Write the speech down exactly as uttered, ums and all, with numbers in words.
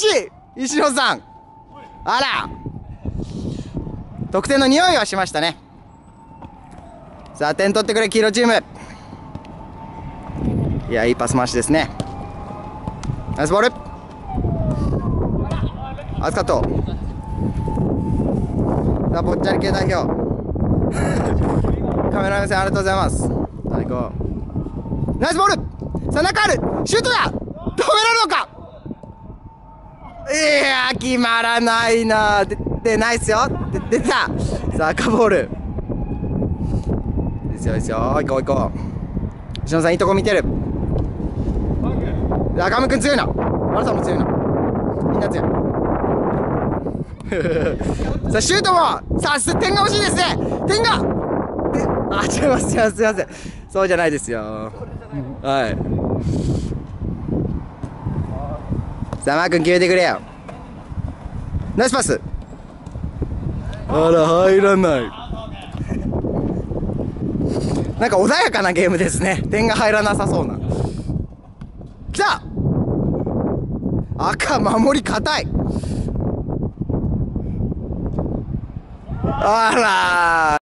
しい石野さん。あら、得点の匂いはしましたね。さあ点取ってくれ黄色チーム。いや、いいパス回しですね。ナイスボール。アスカット。さあぽっちゃり系代表カメラ目線ありがとうございます。さあ行こう。ナイスボール。さあ中あるシュートだ。止められるのか。いやー決まらないな。出てないっすよ。で出た。さあ赤ボールですよですよ。行こう行こう。石野さんいいとこ見てる。赤目くん強いな。マラさんも強いな。みんな強いさあシュートもさあ点が欲しいですね。点がであ違います違いますすいません。そうじゃないですよ。はい。さあマー君決めてくれよ。ナイスパス。あら入らない。なんか穏やかなゲームですね。点が入らなさそうな。きた。赤守り硬い。あらー